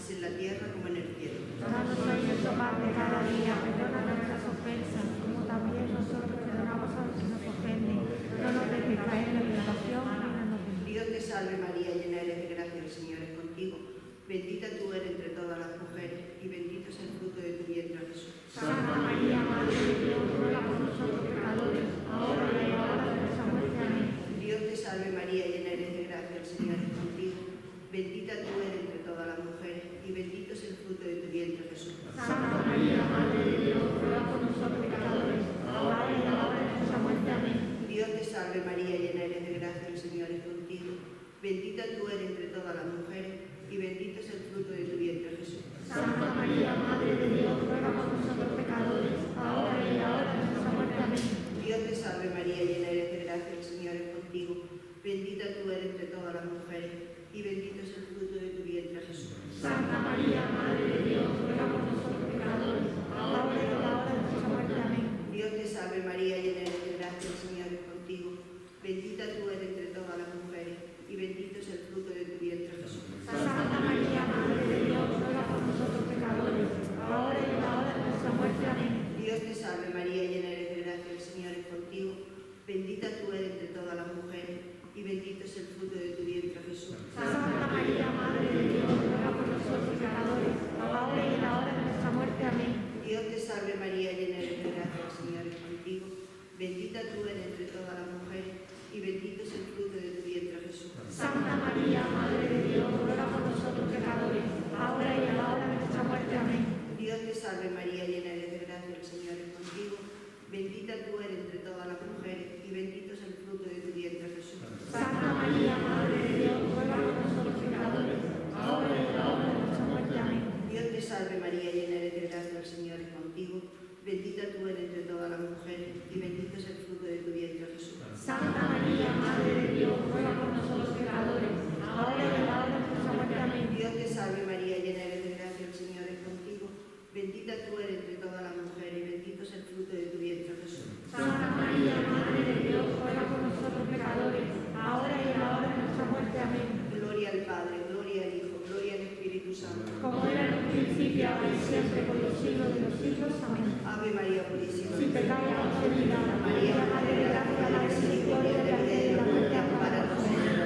así en la tierra como en el cielo. Danos hoy nuestro pan de cada día, perdona nuestras ofensas, como también nosotros perdonamos a los que nos ofenden. No nos dejes caer en la tentación y líbranos del mal. Dios te salve María, llena eres de gracia, el Señor es contigo. Bendita tú eres entre todas las mujeres y bendito es el fruto de tu vientre, Jesús. Santa María, Madre de Dios, ruega por nosotros pecadores, ahora y en la hora de nuestra muerte. Amén. Dios te salve María, llena eres de gracia, el Señor es contigo. Bendita tú eres entre todas las mujeres y bendito es el fruto de tu vientre, Jesús. Santa María, Madre de Dios, ruega por nosotros pecadores, ahora y en la hora de nuestra muerte. Amén. Dios te salve María, llena eres de gracia, el Señor es contigo. Bendita tú eres entre todas las mujeres y bendito es el fruto de tu vientre, Jesús. Santa María, Madre de Dios, ruega por nosotros pecadores, ahora y en la hora de nuestra muerte. Amén. Dios te salve María, llena eres de gracia, el Señor es contigo. Bendita tú eres entre todas las mujeres y bendito es el fruto de tu vientre, Jesús. Santa María, Madre de Dios, ruega por nosotros pecadores, ahora y en la hora de nuestra muerte. Amén. Dios te salve María, llena eres de gracia, el Señor es contigo. Bendita tú eres entre todas las mujeres y bendito es el fruto de tu vientre, Jesús. Santa María, Madre de Dios, ruega por nosotros pecadores, ahora y en la hora de nuestra muerte. Amén. Dios te salve María, llena eres de gracia, el Señor es contigo. Bendita tú eres entre todas las mujeres y bendito es el fruto de tu vientre, Jesús. Santa María, Madre de Dios, ruega por nosotros pecadores, ahora y en la hora de nuestra muerte. Amén. Dios te salve María, llena eres de gracia, el Señor es contigo. Bendita tú eres entre todas las mujeres y bendito es el fruto de tu vientre, Jesús. Santa María, Madre de Dios, ruega por nosotros pecadores, ahora y en la hora de nuestra muerte. Amén. Dios te salve María, llena eres de gracia, el Señor es contigo. Bendita tú eres entre todas las mujeres y bendito es el fruto de tu vientre, Jesús. Santa María, Madre de Dios, ruega por nosotros pecadores, ahora y en la hora de nuestra muerte. Amén. Dios te salve María, llena eres de gracia, el Señor es contigo. Bendita tú eres entre todas las mujeres y bendito es el fruto de tu vientre, Jesús. Santa María, Madre de Dios, ruega por nosotros pecadores, ahora y en la hora de nuestra muerte. Amén. Dios te salve María, llena eres de gracia, el Señor es contigo. Bendita tú eres entre todas las mujeres y bendito es el fruto de tu vientre, Jesús. Santa María, Madre de Dios, ruega por nosotros pecadores, ahora y en la hora de nuestra muerte. Amén. Gloria al Padre, gloria al Hijo, gloria al Espíritu Santo. Como era en un principio, ahora y siempre, por los siglos de los siglos. Amén. Ave María Purísima. Sin pecado concebida, María, Madre de gracia, la misericordia de la vida y de la muerte, ampáranos.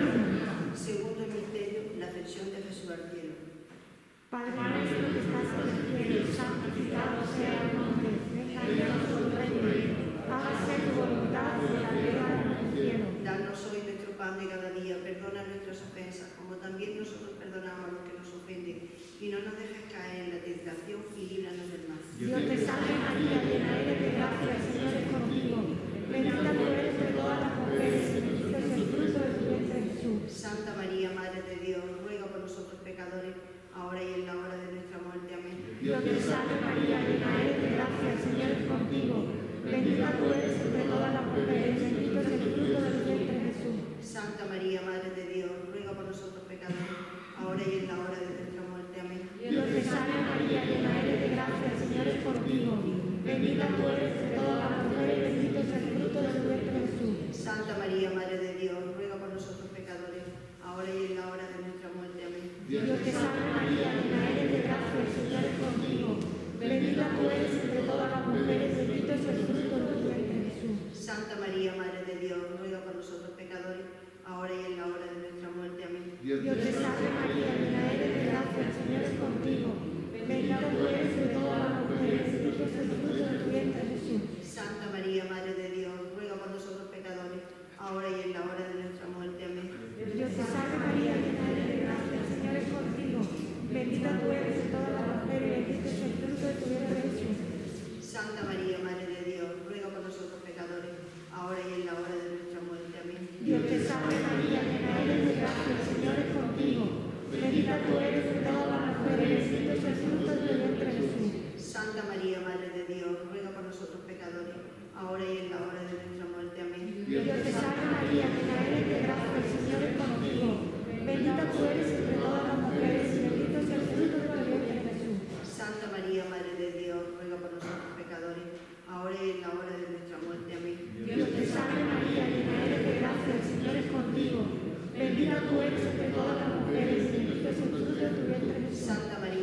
Segundo misterio, la ascensión de Jesús al cielo. Padre nuestro que estás en el cielo, santificado sea el nombre. Venga a nosotros tu reino. Hágase tu voluntad en la tierra como en el cielo. Danos hoy nuestro pan de cada día, perdona nuestras ofensas, como también nosotros perdonamos a los que nos ofenden, y no nos dejes caer en la tentación y líbranos del mal. Dios te salve María, llena eres de gracia, el Señor es contigo. Bendita tú eres de todas las mujeres y bendito es el fruto de tu vientre, Jesús. Santa María, Madre de Dios, ruega por nosotros pecadores, ahora y en la hora de nuestra muerte. Amén. Dios te salve María, llena eres de gracia, el Señor es contigo. Bendita tú eres entre todas las mujeres y bendito es el fruto de tu vientre, Jesús. Santa María, Madre de Dios, ruega por nosotros pecadores, ahora y en la hora de nuestra muerte. Amén. Dios te salve María, llena eres de gracia, el Señor es contigo. Bendita tú eres entre todas las mujeres y bendito es el fruto de tu vientre, Jesús. Santa María, Madre de Dios, ruega por nosotros pecadores, ahora y en la hora de nuestra muerte. Amén. Dios te salve María, llena eres de gracia, el Señor es contigo. Bendita tú eres entre todas las mujeres, bendito es el fruto de tu vientre, Jesús. Santa María, Madre de Dios, ruega por nosotros pecadores, ahora y en la hora de nuestra muerte. Amén. Dios te salve María, llena eres de gracia, el Señor es contigo. Bendita tú eres entre todas las mujeres, bendito es el fruto de tu vientre, Jesús. Santa María, Madre de Dios, ruega por nosotros pecadores, ahora y en la hora de nuestra muerte. Amén. Dios te salve María, llena eres de gracia, el Señor es contigo. Bendita tú eres entre todas las mujeres, bendito es el fruto de tu vientre, Jesús. Santa María, Madre de Dios, ruega por nosotros pecadores, ahora y en la hora de nuestra muerte. Amén. Dios te salve María, llena eres de gracia, el Señor es contigo. Bendita tú eres entre todas las mujeres, bendito es el fruto de tu vientre, Jesús. Santa María, Madre de Dios, ruega por nosotros pecadores, ahora y en la hora de nuestra muerte. Amén. Dios te salve María, llena eres de gracia, el Señor es contigo. Bendita tú eres entre todas las mujeres y bendito es el fruto de tu vientre, Jesús. Santa María, Madre de Dios, ruega por nosotros pecadores, ahora y en la hora de nuestra muerte. Amén. Dios te salve María, llena eres de gracia, el Señor es contigo. Bendita tú eres entre todas las mujeres y bendito es el fruto de tu vientre, Jesús. Santa María,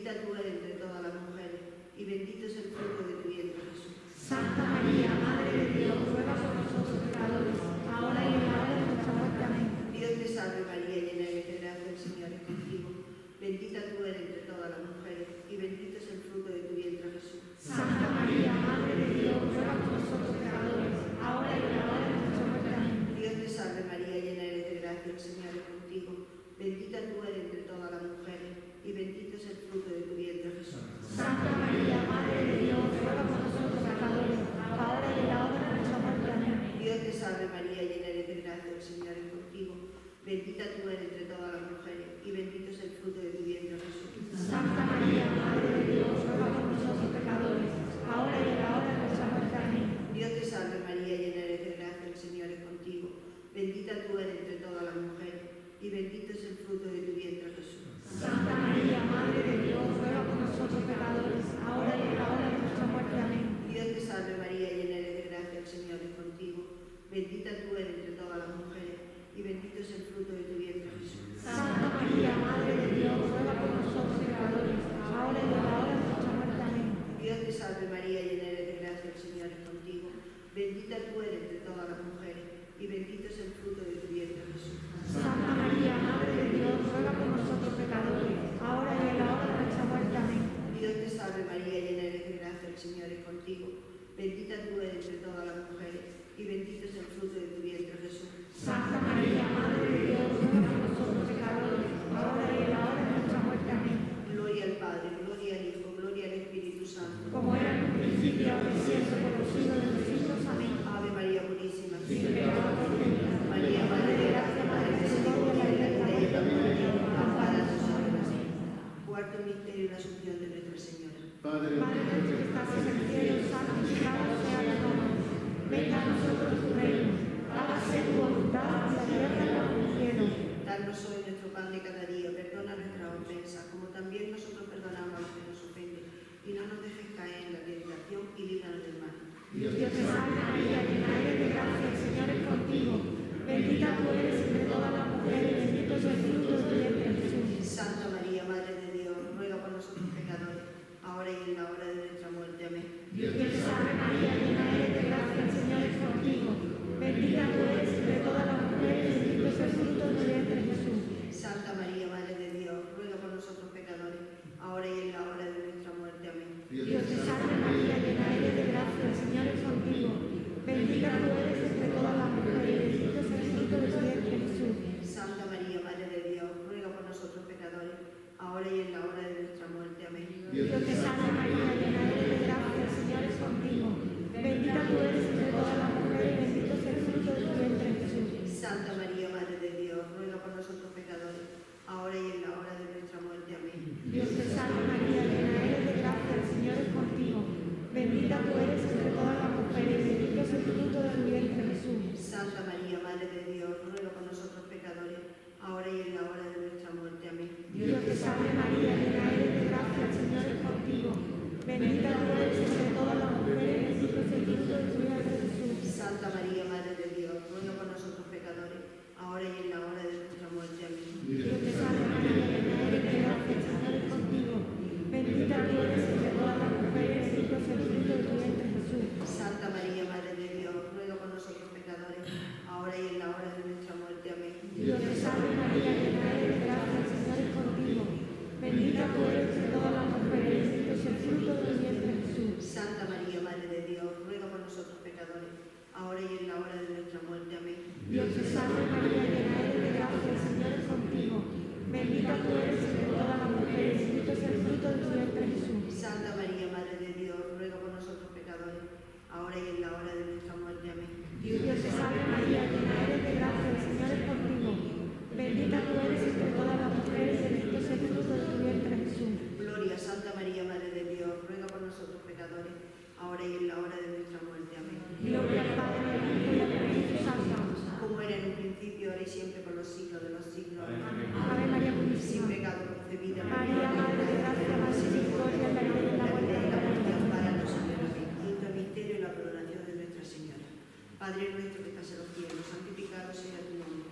Bendita tú eres entre todas las mujeres, y bendito es el fruto de tu vientre, Jesús. Santa María, Madre de Dios, ruega por nosotros pecadores, ahora y en la hora de nuestra muerte. Amén. Dios te salve María, llena eres de gracia, el Señor es contigo. Bendita tú eres entre todas las mujeres, y bendito es el fruto de tu vientre, Jesús. Santa María, Madre de Dios, ruega por nosotros pecadores, ahora y en la hora de nuestra muerte. Amén. Dios te salve María, llena eres de gracia, el Señor es contigo. Bendita tú eres entre todas las mujeres, y bendito es el fruto de tu vientre, Jesús. Santa María, Madre de Dios, ruega por nosotros pecadores, ahora y en la hora de nuestra muerte. Amén. Dios te salve María, llena eres de gracia, el Señor es contigo. Bendita tú eres entre todas las mujeres, y bendito es el fruto de tu vientre, Jesús. Santa María, Madre de Dios, ruega por nosotros pecadores, ahora y en la hora de nuestra muerte. Amén. Dios te salve María, llena eres de gracia, el Señor es contigo. Bendita tú eres entre todas las mujeres, y bendito es el fruto de tu vientre, Jesús. Santa María, Madre de Dios, ruega por nosotros pecadores, ahora y en la hora de nuestra muerte. Amén. Dios te salve María, llena eres de gracia, el Señor es contigo. Bendita tú eres entre todas las mujeres, y bendito es el fruto de tu vientre, Jesús. Santa María, Madre de Dios, ruega por nosotros pecadores, ahora y en la hora de nuestra muerte. Amén. Dios te salve María, llena eres de gracia, el Señor es contigo. Bendita tú eres entre todas las mujeres, y bendito es el fruto de tu vientre, Jesús. Santa María, Madre de Dios, ruega por nosotros pecadores, ahora y en la hora de nuestra muerte. Amén. Dios te salve María, llena eres de gracia, el Señor es contigo. Bendita tú eres entre todas las mujeres, y bendito es el fruto de tu vientre, Jesús. Santa María, Madre de Dios, ruega por nosotros pecadores, ahora y en la hora de nuestra muerte. Amén. Gloria al Padre, gloria al Hijo, gloria al Espíritu Santo. Como era en un principio, ahora y siempre, por los siglos de los siglos. Amén. Ave María Purísima, Sin pecado concebida. María, Madre de gracia, Madre de misericordia, de la vida y de la gloria, ampara nosotros. Cuarto misterio, la Asunción de Nuestra Señora. Padre nuestro que estás en el cielo, santificado sea tu nombre. Venga a nosotros tu reino. Hágase tu voluntad en la tierra como en el cielo. Danos hoy nuestro pan de cada día, perdona nuestras ofensas, como también nosotros perdonamos a los que nos ofenden. Y no nos dejes caer en la tentación y líbranos del mal. Dios te salve María, llena eres de gracia, el Señor es contigo. Bendita tú eres entre todas las mujeres, bendito es el fruto de tu vientre, Jesús. Santa María, Madre de Dios, ruega por nosotros pecadores, ahora y en la hora de nuestra muerte. Amén. Dios te salve María, llena eres de gracia, el Señor es contigo. Bendita tú eres entre todas las mujeres, bendito es el fruto de tu vientre, Jesús. Santa María, Madre de Dios, ruega por nosotros pecadores, ahora y en la hora de nuestra muerte. Amén. Dios te salve María, llena eres de gracia, el Señor es contigo. Bendita tú eres entre todas las mujeres, bendito es el fruto de tu vientre, Jesús. Santa María, Madre de Dios, ruega por nosotros pecadores, ahora y en la hora de nuestra muerte. Amén. Dios te salve María, llena eres de gracia, el Señor es contigo. Bendita tú eres entre todas las mujeres, bendito es el fruto de tu vientre, Jesús. Santa María, Madre de Dios, ruega por nosotros pecadores, ahora y en la hora de nuestra muerte. Amén. Dios te salve María, llena eres de gracia, el Señor es contigo. Bendita tú eres entre todas las mujeres, bendito es el fruto de tu vientre, Jesús. Santa María, Madre de Dios, ruega por nosotros pecadores, ahora y en la hora de nuestra muerte. Amén. Dios te salve María, llena eres de gracia, el Señor es contigo. Bendita tú eres entre todas las mujeres, bendito es el fruto de tu vientre, Jesús. Santa María, Madre de Dios, ruega por nosotros pecadores, ahora y en la hora de nuestra muerte. Amén. Dios te salve María, llena eres de gracia, el Señor es contigo. Bendita tú eres entre todas las mujeres, bendito es el fruto de tu vientre, Jesús. Santa María, Madre de Dios, ruega por nosotros pecadores, ahora y en la hora de nuestra muerte. Amén. Dios te salve María, llena eres de gracia, el Señor es contigo. Bendita tú eres entre todas las mujeres, bendito es el fruto de tu vientre, Jesús. Santa María, Madre de Dios, ruega por nosotros pecadores, ahora y en la hora de nuestra muerte. Amén. Dios te salve María, llena eres de gracia, el Señor es contigo. Bendita tú eres entre todas las mujeres, bendito es el fruto de tu vientre, Jesús. Santa María, Madre de Dios, ruega por nosotros pecadores, ahora y en la hora de nuestra muerte. Amén. Dios te salve María, llena eres de gracia, el Señor es contigo. Bendita tú eres entre todas las mujeres, bendito es el fruto de tu vientre, Jesús. Gloria, Santa María, Madre de Dios, ruega por nosotros pecadores, ahora y en la hora de nuestra muerte. Amén. Gloria al Padre, al Hijo y al Espíritu Santo. Como era en un principio, ahora y siempre, por los siglos de los siglos. Amén. Ave María Sin Purísima. pecado concebida. María, Madre de gracia, misericordia, la vida y la muerte de la muerte. Amparanos, Señor. Amén. Quinto misterio, la coronación de Nuestra Señora. Padre nuestro que estás en los cielos, santificado sea tu nombre.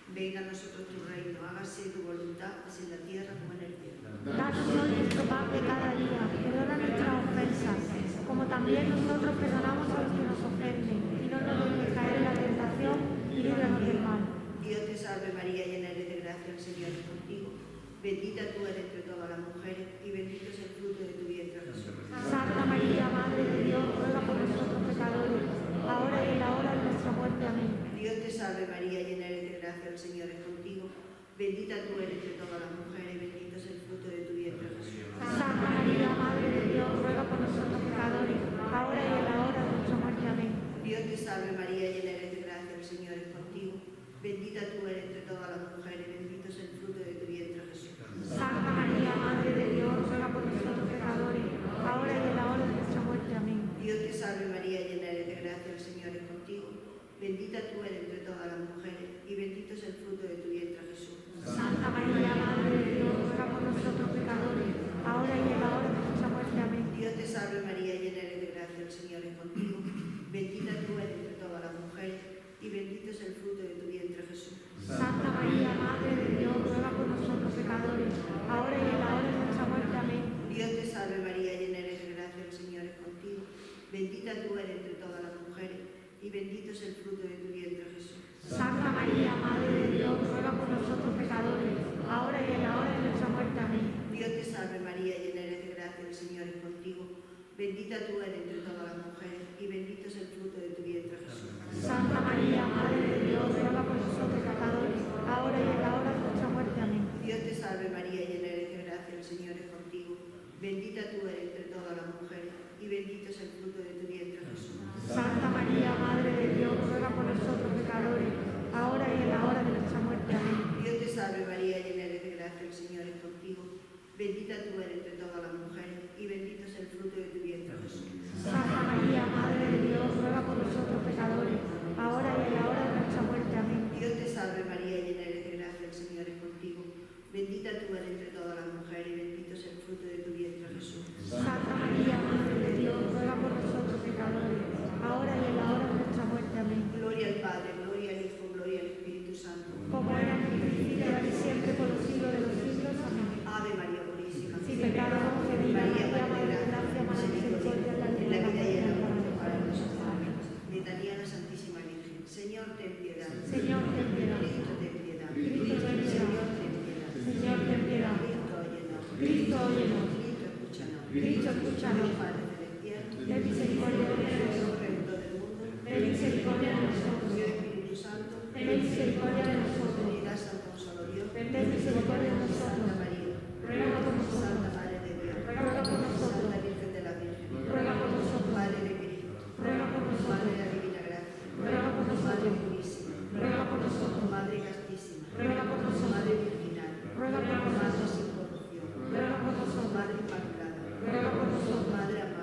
Venga a nosotros tu reino, hágase tu voluntad, así en la tierra como en el cielo. Danos hoy nuestro pan de cada día, perdona nuestras ofensas, como también nosotros perdonamos a los que nos ofenden, y no nos dejes caer en la tentación, y líbranos del mal. Dios te salve María, llena eres de gracia, el Señor es contigo. Bendita tú eres entre todas las mujeres, y bendito es el fruto de tu vientre, Jesús. Santa María, Madre de Dios, ruega por nosotros pecadores, ahora y en la hora de nuestra muerte. Amén. Dios te salve María, llena eres de gracia, el Señor es contigo. Bendita tú eres entre todas las mujeres, y bendito es el fruto de tu vientre, Jesús. Santa María, Madre de Dios, ruega por nosotros pecadores, ahora y en la hora de nuestra muerte. Amén. Dios te salve María, llena eres de gracia, el Señor es contigo. Bendita tú eres entre todas las mujeres, bendito es el fruto de tu vientre, Jesús. Santa María, Madre de Dios, ruega por nosotros pecadores, ahora y en la hora de nuestra muerte. Amén. Dios te salve María, llena eres de gracia, el Señor es contigo. Bendita tú eres entre todas las mujeres, y bendito es el fruto de tu vientre, Jesús. Santa María, Madre de Dios, ruega por nosotros pecadores, ahora y en la hora de nuestra muerte. Amén. Dios te salve María, llena eres de gracia, el Señor es contigo. Bendita tú eres entre todas las mujeres, y bendito es el fruto de tu vientre, Jesús. Santa María, Madre de Dios, ruega por nosotros pecadores, ahora y en la hora de nuestra muerte. Amén. Dios te salve María, llena eres de gracia, el Señor es contigo. Bendita tú eres entre todas las mujeres, y bendito es el fruto de tu vientre, Jesús. Santa María, Madre de Dios, ruega por nosotros pecadores, ahora y en la hora de nuestra muerte. Amén. Dios te salve María, llena eres de gracia, el Señor es contigo. Bendita tú eres entre todas las mujeres, y bendito es el fruto de tu vientre, Jesús. Santa María, Madre de Dios, ruega por nosotros pecadores, ahora y en la hora de nuestra muerte. Amén. Dios te salve María, llena eres de gracia, el Señor es contigo. Bendita tú eres entre todas las mujeres, y bendito es el fruto de tu vientre, Jesús. Santa María, Madre de Dios, ruega por nosotros pecadores, ahora y en la hora de nuestra muerte. Amén. Dios te salve María, llena eres de gracia, el Señor es contigo. Bendita tú eres entre todas las mujeres, y bendito es el fruto de tu vientre, Jesús. Santa María, Madre de Dios, ruega por nosotros pecadores, ahora y en la hora de nuestra muerte. Amén. Dios te salve María, llena eres de gracia, el Señor es contigo. Bendita tú eres entre todas las mujeres, y bendito es el fruto de tu vientre, Jesús. Santa María, Madre de Dios, ruega por nosotros pecadores, ahora y en la hora de nuestra muerte. Amén. Gloria al Padre, gloria al Hijo, gloria al Espíritu Santo. Como era en el principio, ahora y siempre, por los siglos de los siglos. Amén. Ave María Purísima. Sin pecado concebida, María, María, Madre Madre de de gracia, Madre de misericordia, en la vida y en la muerte para Amén. nosotros. Letanía a la Santísima Virgen. Señor, ten piedad. Señor, ten piedad. Cristo, ten piedad. Cristo, ten piedad. Señor, ten piedad. Señor, ten piedad. Cristo, óyenos. Cristo, óyenos. Cristo, escúchanos. Cristo, escúchanos. Dios Padre celestial, Ten misericordia de nosotros. Redentor del mundo, Ten misericordia de nosotros. Dios Espíritu Santo, Ten misericordia de nosotros. Trinidad Santa, un solo Dios, Ten misericordia de Santa nosotros. María, Ruega por nosotros. Santa Madre de Dios, Ruega por nosotros. Santa Virgen de la Virgen, Ruega por nosotros. Madre de Cristo, Ruega por Madre nosotros. de la Divina Gracia, Ruega por Madre nosotros. purísima, Ruega por nosotros. Madre castísima, Ruega por nosotros. Madre virginal, Ruega por Madre nosotros. sin corrupción, Ruega por nosotros. Madre inmaculada, Ruega por nosotros. Madre amada,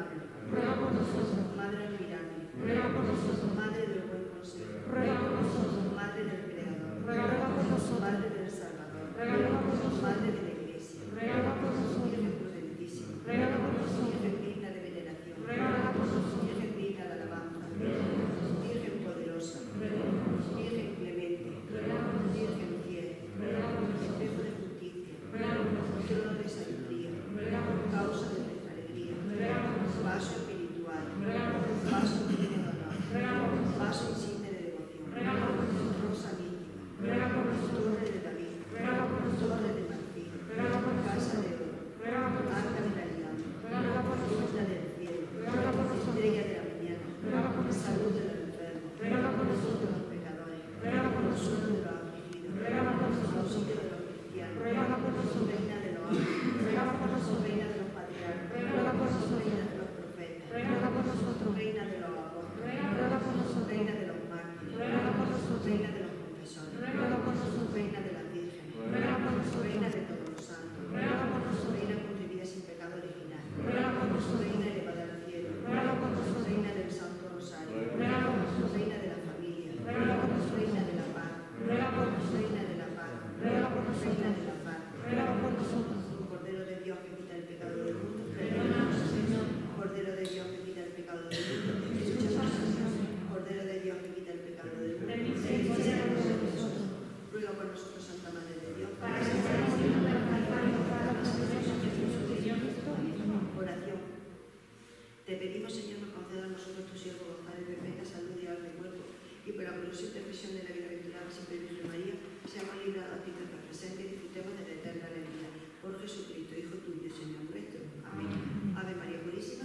dolorosa intercesión de la bienaventurada siempre Virgen María, seamos librados de nuestro presente y disfrutemos de la eterna alegría. Por Jesucristo, Hijo tuyo, Señor nuestro. Amén. Ave María Purísima.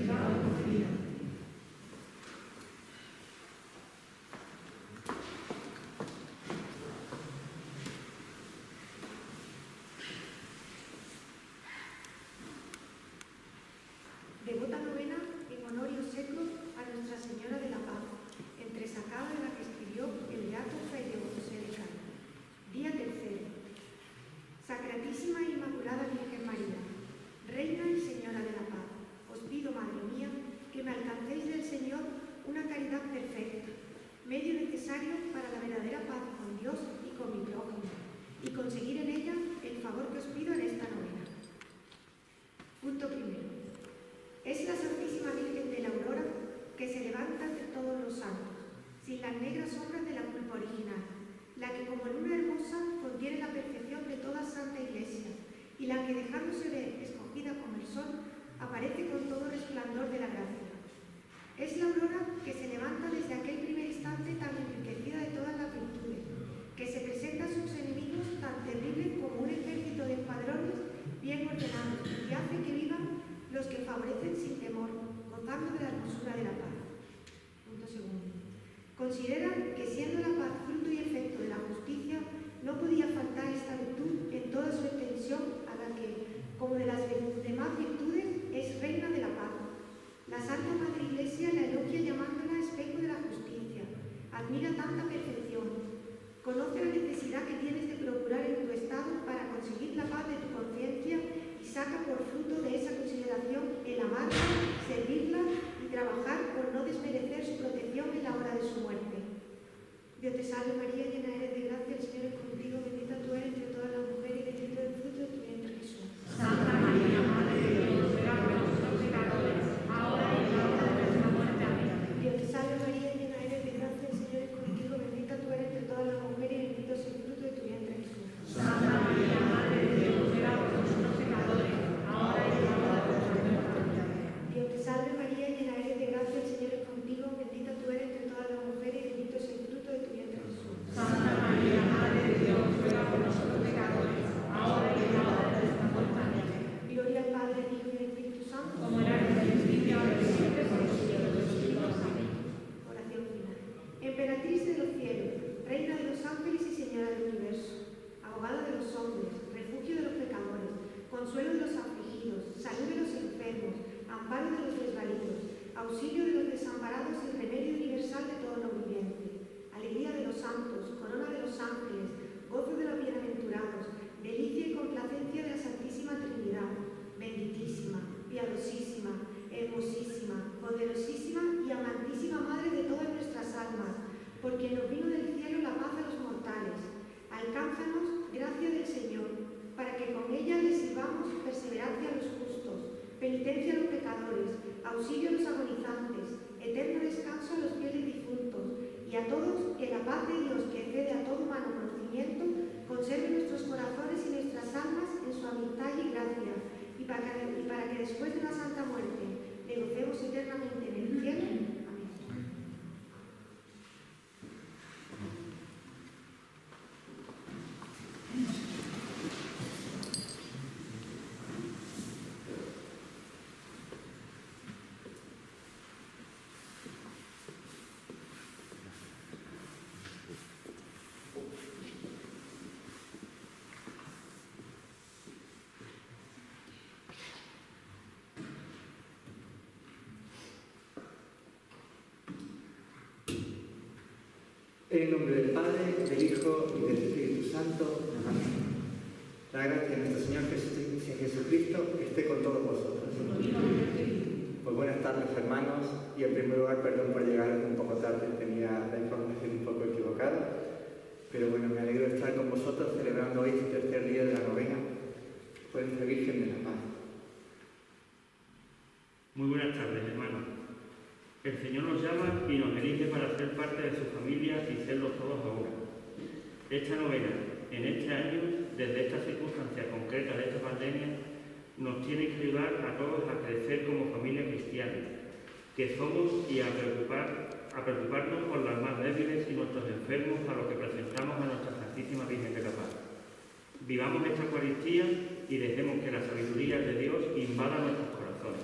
Devota novena en honor y obsequio a Nuestra Señora de la Paz, entresacada de la que escribió el beato Fray José de Cádiz. Día tercero. Sacratísima e Inmaculada Virgen María, Reina y Señora de la Paz, os pido, Madre mía, que me alcancéis del Señor una caridad perfecta, medio necesario para la verdadera paz con Dios y con mi prójimo, y conseguir en ella el favor que os pido en esta novena. Punto primero. Es la Santísima Virgen de la Aurora que se levanta de todos los santos, sin las negras sombras de la culpa original, la que como luna hermosa contiene la perfección de toda santa iglesia, y la que dejándose ver escogida como el sol, aparece con todo resplandor de la gracia. Es la aurora que se levanta desde aquel primer instante tan enriquecida de todas las virtudes, que se presenta a sus enemigos tan terrible como un ejército de escuadrones bien ordenados, y hace que vivan los que favorecen sin temor, gozando de la hermosura de la paz. Punto segundo. Consideran que siendo la paz fruto y efecto de la justicia, no podía faltar esta virtud en toda su extensión, a la que, como de las demás virtudes, es reina de la paz. La Santa Madre Iglesia la elogia llamándola espejo de la justicia. Admira tanta perfección. Conoce la necesidad que tienes de procurar en tu estado para conseguir la paz de tu conciencia y saca por fruto de esa consideración el amarla, servirla y trabajar por no desmerecer su protección en la hora de su muerte. Dios te salve María, llena eres de gracia, el Señor es contigo, bendita tú eres entre todas las mujeres y bendito es el fruto de tu vientre Jesús. Santa María, Madre de Dios, ruega por nosotros pecadores, ahora y en la hora de nuestra muerte. Amén. Dios te salve María, llena eres de gracia, el Señor es contigo, bendita tú eres entre todas las mujeres y bendito es el fruto de tu vientre Jesús. Santa María, Madre de Dios, ruega por nosotros pecadores, ahora y en la hora de nuestra muerte. Amén. Dios te salve María, llena eres de gracia, el Señor es contigo, bendita tú eres entre todas las mujeres y bendito es el fruto de tu vientre Jesús. Santa María, Madre de Dios, ruega por nosotros pecadores, ahora y en la hora de nuestra muerte. Amén. Gloria al Padre, al Hijo y al Espíritu Santo. Como era en el principio, ahora y siempre, por los siglos de los siglos. Amén. Oración final. Emperatriz de los cielos, Reina de los ángeles y Señora del universo, abogada de los hombres, refugio de los pecadores, consuelo de los afligidos, salud de los enfermos, amparo de los desvalidos, auxilio de los desamparados y remedio universal de todo lo viviente, alegría de los santos, corona de los ángeles, gozo de los bienaventurados, delicia y complacencia de la Santísima Trinidad, benditísima, piadosísima, hermosísima, poderosísima y amantísima Madre de todas nuestras almas, por quien nos vino del cielo la paz a los mortales. Alcánzanos gracia del Señor, para que con ella le sirvamos perseverancia a los justos, penitencia a los pecadores, auxilio a los agonizantes, eterno descanso a los fieles difuntos, y a todos que la paz de Dios, que excede a todo humano conocimiento, conserve nuestros corazones y nuestras almas en su amistad y gracia, y para que después de una santa muerte le gocemos eternamente en el cielo. Amén. En nombre del Padre, del Hijo y del Espíritu Santo. Amén. La gracia de nuestro Señor Jesucristo esté con todos vosotros. Pues buenas tardes, hermanos, y en primer lugar, perdón por llegar un poco tarde, tenía la información un poco equivocada, pero bueno, me alegro de estar con vosotros celebrando hoy el tercer día de la novena por nuestra Virgen de la Paz. Muy buenas tardes, hermanos. El Señor nos llama y nos elige para ser parte de su familia y serlo todos ahora. Esta novena, en este año, desde esta circunstancia concreta de esta pandemia, nos tiene que ayudar a todos a crecer como familia cristiana, que somos, y a preocuparnos por las más débiles y nuestros enfermos a los que presentamos a nuestra Santísima Virgen de la Paz. Vivamos esta Eucaristía y dejemos que la sabiduría de Dios invada nuestros corazones.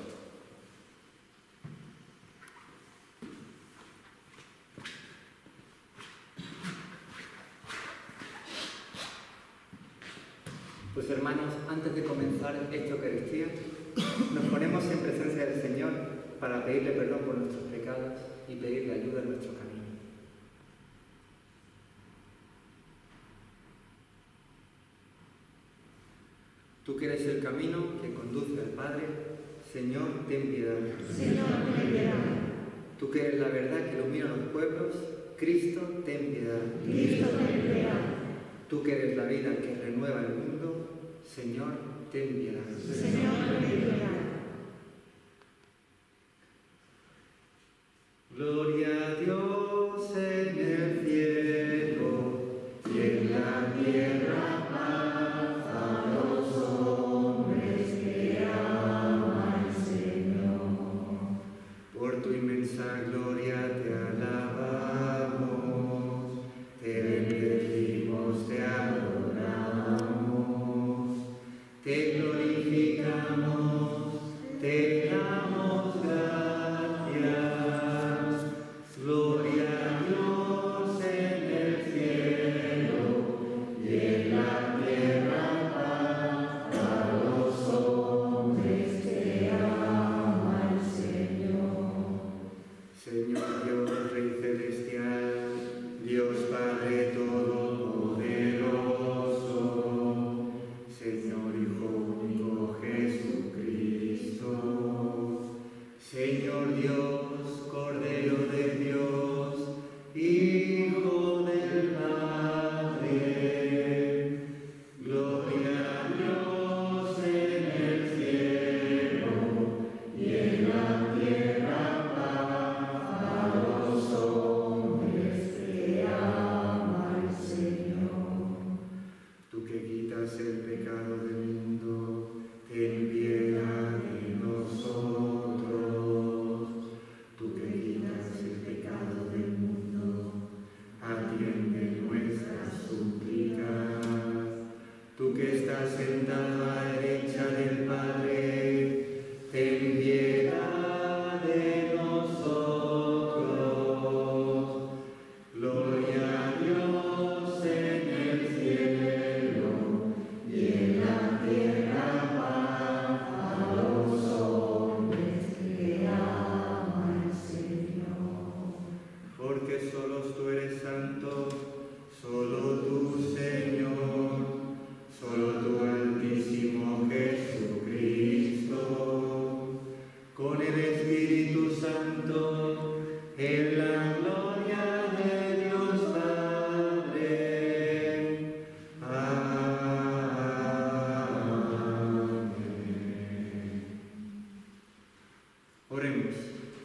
Pues hermanos, antes de comenzar esta Eucaristía, nos ponemos en presencia del Señor para pedirle perdón por nuestros pecados y pedirle ayuda en nuestro camino. Tú que eres el camino que conduce al Padre, Señor, ten piedad. Señor, ten piedad. Tú que eres la verdad que ilumina los pueblos, Cristo, ten piedad. Cristo, ten piedad. Tú que eres la vida que renueva el mundo, Señor, ten piedad. Señor, ten piedad. Gloria a Dios en el cielo y en la tierra paz a los hombres que aman al Señor. Por tu inmensa gloria te alabamos, te bendecimos, te adoramos, te glorificamos, te damos gracias. Gloria a Dios en el cielo y en la tierra paz a los hombres que aman al Señor. Señor Dios, Rey celestial, Dios Padre todopoderoso, Señor Hijo único Jesucristo, Señor Dios, Cordero de Dios, Hijo del Padre, gloria a Dios en el cielo y en la tierra paz a los hombres que aman al Señor. Tú que quitas el pecado del mundo, ten piedad de nosotros. Tú que quitas el pecado del mundo, atiende nuestras súplicas. Tú que estás sentado a la derecha del Padre, ten piedad de nosotros. Gloria a Dios en el cielo y en la tierra paz a los hombres que aman al Señor. Porque solo tú eres santo, solo tú, Señor, solo tú, Altísimo Jesucristo, con el Espíritu Santo, en la gloria de Dios Padre. Amén. Oremos.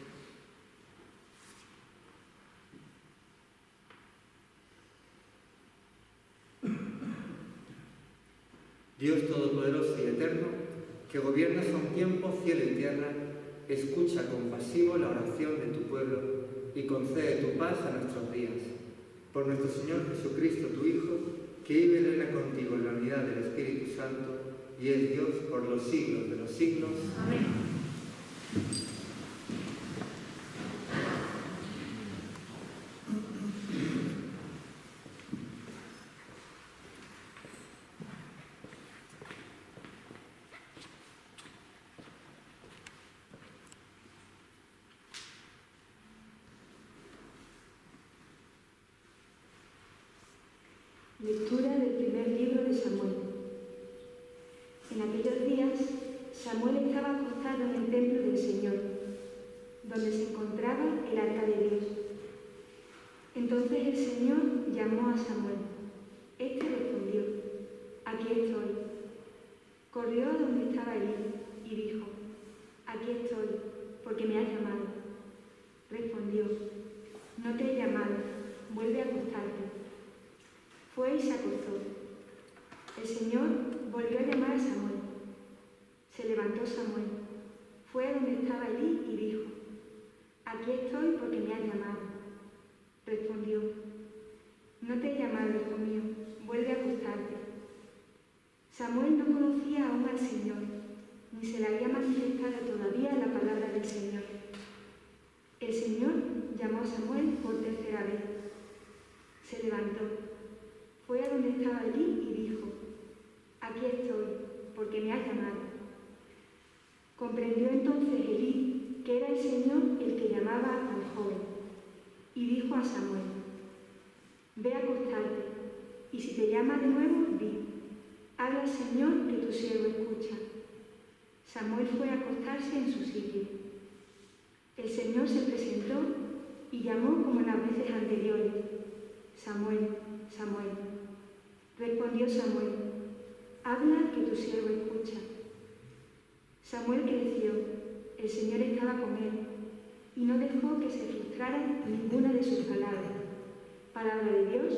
Dios Todopoderoso y Eterno, que gobiernas a un tiempo cielo y tierra, escucha compasivo la oración de tu pueblo y concede tu paz a nuestros días. Por nuestro Señor Jesucristo, tu Hijo, que vive y reina contigo en la unidad del Espíritu Santo y es Dios por los siglos de los siglos. Amén. Lectura del primer libro de Samuel. En aquellos días, Samuel estaba acostado en el templo del Señor, donde se encontraba el arca de Dios. Entonces el Señor llamó a Samuel. Este respondió: Aquí estoy. Corrió a donde estaba Elí y dijo: Aquí estoy, porque me has llamado. Respondió: No te he llamado, vuelve a acostarte. Fue y se acostó. El Señor volvió a llamar a Samuel. Se levantó Samuel, fue a donde estaba Elí y dijo: Aquí estoy porque me has llamado. Respondió: No te he llamado, hijo mío, vuelve a acostarte. Samuel no conocía aún al Señor, ni se le había manifestado todavía la palabra del Señor. El Señor llamó a Samuel por tercera vez. Se levantó, fue a donde estaba Elí y dijo: aquí estoy, porque me has llamado. Comprendió entonces Elí que era el Señor el que llamaba al joven, y dijo a Samuel: ve a acostarte, y si te llama de nuevo, di: habla el Señor, que tu siervo escucha. Samuel fue a acostarse en su sitio. El Señor se presentó y llamó como las veces anteriores: Samuel, Samuel. Respondió Samuel: habla, que tu siervo escucha. Samuel creció, el Señor estaba con él, y no dejó que se frustrara ninguna de sus palabras. Palabra de Dios.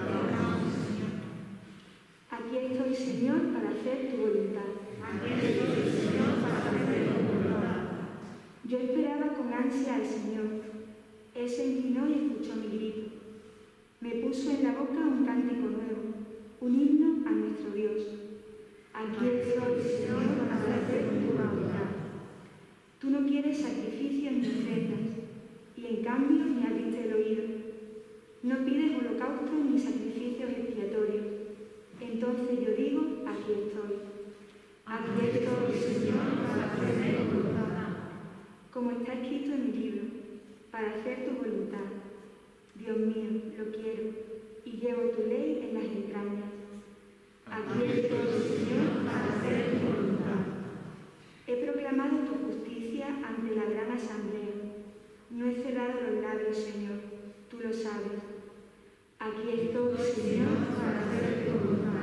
Aquí estoy, Señor, para hacer tu voluntad. Aquí estoy, Señor, para hacer tu voluntad. Yo esperaba con ansia al Señor. Él se inclinó y escuchó mi grito. Me puso en la boca un cántico nuevo, un himno a nuestro Dios. Aquí estoy, Señor, para hacer tu voluntad. Tú no quieres sacrificios ni ofrendas, y en cambio me abriste el oído. No pides holocaustos ni sacrificios expiatorios. Entonces yo digo: aquí estoy. Aquí estoy, Señor, para hacer tu voluntad. Como está escrito en mi libro, para hacer tu voluntad. Dios mío, lo quiero, y llevo tu ley en las entrañas. Aquí estoy, Señor, para hacer tu voluntad. He proclamado tu justicia ante la gran asamblea. No he cerrado los labios, Señor, tú lo sabes. Aquí estoy, Señor, para hacer tu voluntad.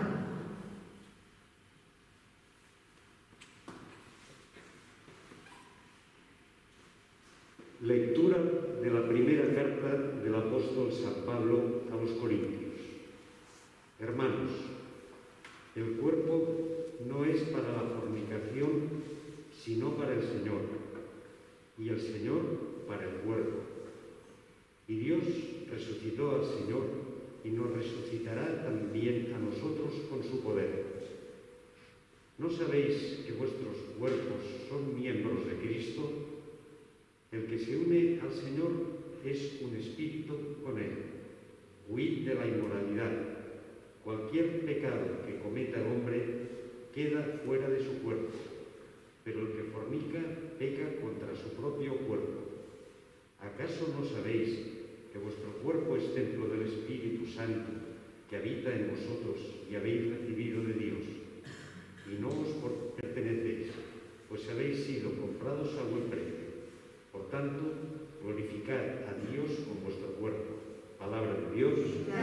Lectura de la primera carta del apóstol San Pablo a los Corintios. Hermanos, el cuerpo no es para la fornicación, sino para el Señor, y el Señor para el cuerpo. Y Dios resucitó al Señor y nos resucitará también a nosotros con su poder. ¿No sabéis que vuestros cuerpos son miembros de Cristo? El que se une al Señor es un espíritu con Él. Huid de la inmoralidad. Cualquier pecado que cometa el hombre queda fuera de su cuerpo, pero el que fornica peca contra su propio cuerpo. ¿Acaso no sabéis que vuestro cuerpo es templo del Espíritu Santo que habita en vosotros y habéis recibido de Dios? Y no os pertenecéis, pues habéis sido comprados a buen precio. Por tanto, glorificad a Dios con vuestro cuerpo. Palabra de Dios.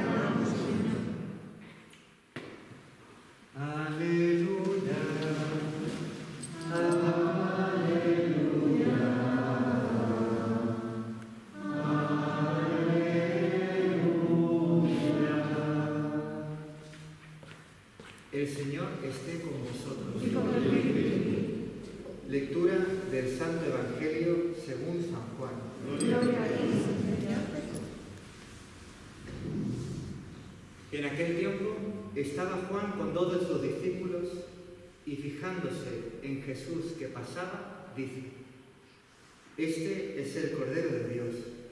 Aleluya. Aleluya. Aleluya. El Señor esté con vosotros. Lectura del Santo Evangelio según San Juan. Gloria a ti, Señor. En aquel tiempo estaba Juan con 2 de sus discípulos y fijándose en Jesús que pasaba, dice: este es el Cordero de Dios.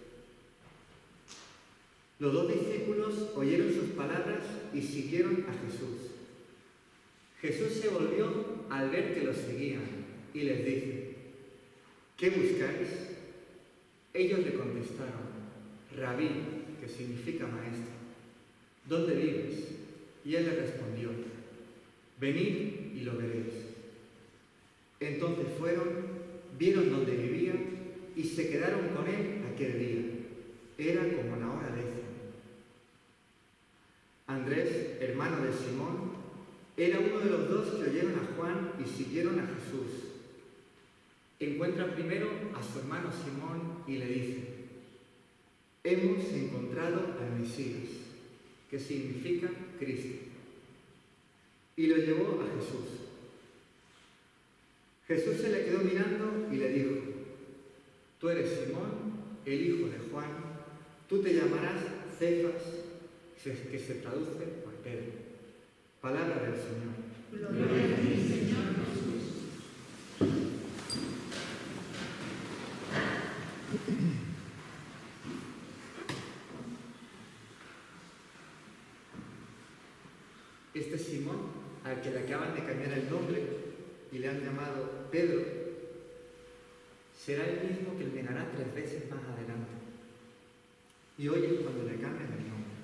Los 2 discípulos oyeron sus palabras y siguieron a Jesús. Jesús se volvió al ver que los seguían y les dice: ¿qué buscáis? Ellos le contestaron: Rabí, que significa maestro, ¿dónde vives? Y él le respondió: venid y lo veréis. Entonces fueron, vieron dónde vivía y se quedaron con él aquel día. Era como la hora 10. Andrés, hermano de Simón, era uno de los 2 que oyeron a Juan y siguieron a Jesús. Encuentra primero a su hermano Simón y le dice: hemos encontrado al Mesías, que significa Cristo. Y lo llevó a Jesús. Jesús se le quedó mirando y le dijo: tú eres Simón, el hijo de Juan, tú te llamarás Cefas, que se traduce por Pedro. Palabra del Señor. Gloria a ti, Señor Jesús. Este Simón, al que le acaban de cambiar el nombre y le han llamado Pedro, será el mismo que le negará 3 veces más adelante. Y hoy es cuando le cambian el nombre.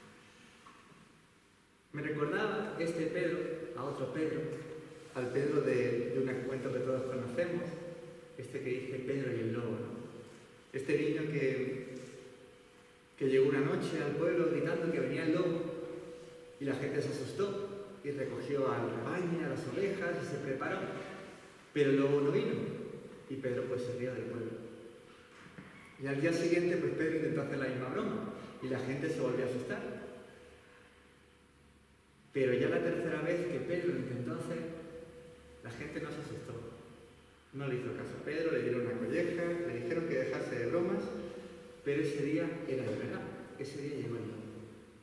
Me recordaba este Pedro a otro Pedro, al Pedro de un cuento que todos conocemos, este que dice Pedro y el lobo, ¿no? Este niño que llegó una noche al pueblo gritando que venía el lobo y la gente se asustó y recogió al rebaño, a las ovejas y se preparó, pero el lobo no vino y Pedro pues se rió del pueblo. Y al día siguiente pues Pedro intentó hacer la misma broma y la gente se volvió a asustar. Pero ya la tercera vez que Pedro lo intentó hacer, la gente no se asustó. No le hizo caso a Pedro, le dieron una colleja, le dijeron que dejase de bromas, pero ese día era de verdad, ese día llegó el lobo.